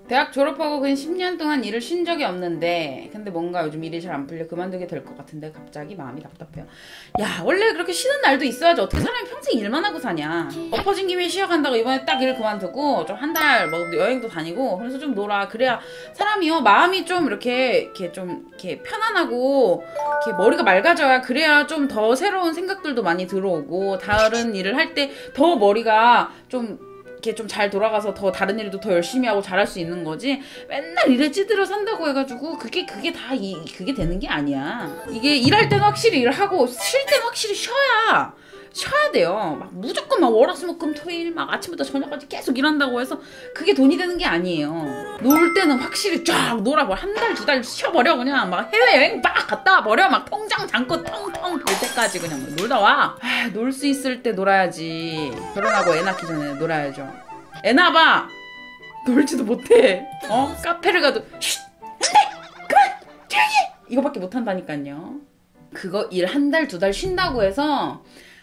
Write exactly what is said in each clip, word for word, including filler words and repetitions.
대학 졸업하고 근 십 년 동안 일을 쉰 적이 없는데 근데 뭔가 요즘 일이 잘 안 풀려 그만두게 될 것 같은데 갑자기 마음이 답답해요. 야, 원래 그렇게 쉬는 날도 있어야지. 어떻게 사람이 평생 일만 하고 사냐. 엎어진 김에 쉬어간다고 이번에 딱 일 그만두고 좀 한 달 뭐 여행도 다니고 그래서 좀 놀아. 그래야 사람이요 마음이 좀 이렇게 이렇게 좀 이렇게 편안하고 이렇게 머리가 맑아져야 그래야 좀 더 새로운 생각들도 많이 들어오고 다른 일을 할 때 더 머리가 좀 이렇게 좀 잘 돌아가서 더 다른 일도 더 열심히 하고 잘할 수 있는 거지. 맨날 일에 찌들어 산다고 해가지고 그게 그게 다 이, 그게 되는 게 아니야. 이게 일할 때는 확실히 일을 하고 쉴 때는 확실히 쉬어야 쉬어야 돼요. 막 무조건 막 월화수목금토일 막 아침부터 저녁까지 계속 일한다고 해서 그게 돈이 되는 게 아니에요. 놀 때는 확실히 쫙 놀아버려. 한 달 두 달 쉬어버려. 그냥 막 해외여행 막 갔다 와버려. 막 통장 잔고 텅텅 빌 때까지 그냥 놀다 와. 아, 놀 수 있을 때 놀아야지. 결혼하고 애 낳기 전에 놀아야죠. 애 낳아봐. 놀지도 못해. 어? 카페를 가도 쉿! 안돼! 그만! 조용히! 이거밖에 못한다니까요. 그거 일 한 달 두 달 쉰다고 해서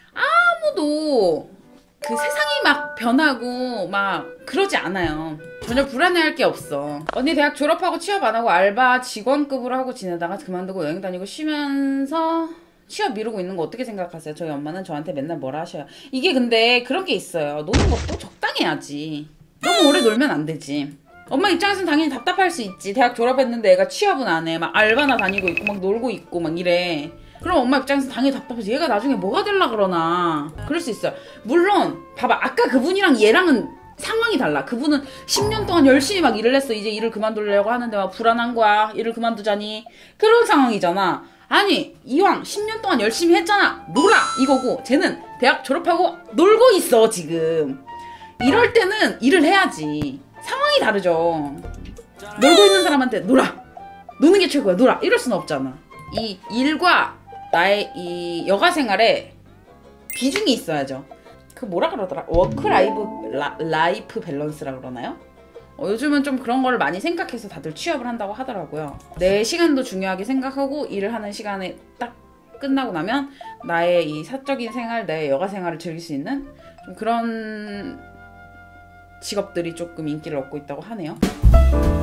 아무도 그 세상이 막 변하고 막 그러지 않아요. 전혀 불안해할 게 없어. 언니 대학 졸업하고 취업 안 하고 알바 직원급으로 하고 지내다가 그만두고 여행 다니고 쉬면서 취업 미루고 있는 거 어떻게 생각하세요? 저희 엄마는 저한테 맨날 뭐라 하셔요. 이게 근데 그런 게 있어요. 노는 것도 적당히 해야지. 너무 오래 놀면 안 되지. 엄마 입장에서는 당연히 답답할 수 있지. 대학 졸업했는데 애가 취업은 안 해. 막 알바나 다니고 있고 막 놀고 있고 막 이래. 그럼 엄마 입장에서 당연히 답답해서 얘가 나중에 뭐가 되려 그러나 그럴 수 있어요. 물론 봐봐, 아까 그분이랑 얘랑은 상황이 달라. 그분은 십 년 동안 열심히 막 일을 했어. 이제 일을 그만두려고 하는데 막 불안한 거야. 일을 그만두자니 그런 상황이잖아. 아니 이왕 십 년 동안 열심히 했잖아, 놀아 이거고, 쟤는 대학 졸업하고 놀고 있어 지금. 이럴 때는 일을 해야지. 상황이 다르죠. 놀고 있는 사람한테 놀아, 노는 게 최고야, 놀아 이럴 수는 없잖아. 이 일과 나의 이 여가 생활에 비중이 있어야죠. 그 뭐라 그러더라? 워크 라이프 라, 라이프 밸런스라 그러나요? 어, 요즘은 좀 그런 거를 많이 생각해서 다들 취업을 한다고 하더라고요. 내 시간도 중요하게 생각하고 일을 하는 시간에 딱 끝나고 나면 나의 이 사적인 생활, 내 여가 생활을 즐길 수 있는 좀 그런 직업들이 조금 인기를 얻고 있다고 하네요.